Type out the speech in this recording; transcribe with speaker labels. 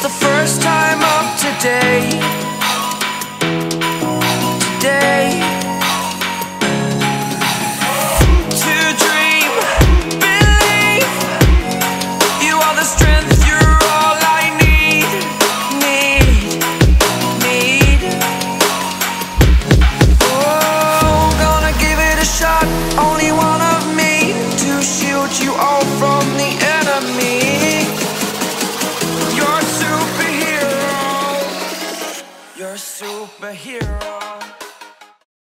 Speaker 1: the first time of today. Today. To dream, believe. You are the strength, you're all I need. Oh, gonna give it a shot. Only one of me to shield you all from the enemy. You're a superhero. You're a superhero.